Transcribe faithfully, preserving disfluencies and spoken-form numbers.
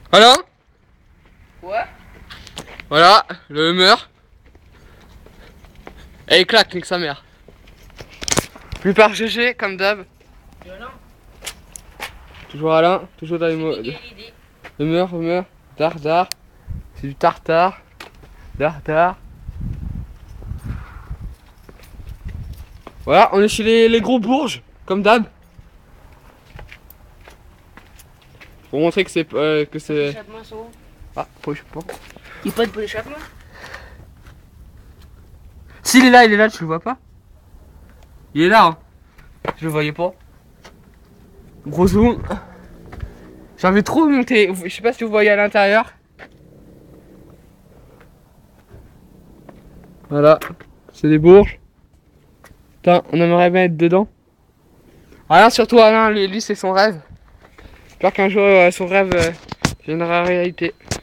Voilà. Ouais. Voilà, le humeur. Et il claque, nique sa mère. Plus par G G, comme d'hab. Toujours Alain, toujours dans les mots. Humeur, humeur, dar, dar. C'est du tartare. Dar, dar. Voilà, on est chez les, les gros bourges, comme d'hab. Pour montrer que c'est. Euh, que c'est. Ah, pour l'échappement. Il n'y a pas de pot d'échappement? S'il est là, il est là, tu le vois pas? Il est là, hein. Je le voyais pas. Gros zoom. J'ai envie de trop monter. Je sais pas si vous voyez à l'intérieur. Voilà, c'est des bourges. Putain, on aimerait bien être dedans. Alain, surtout Alain, lui, lui c'est son rêve. J'espère qu'un jour euh, son rêve euh, deviendra réalité.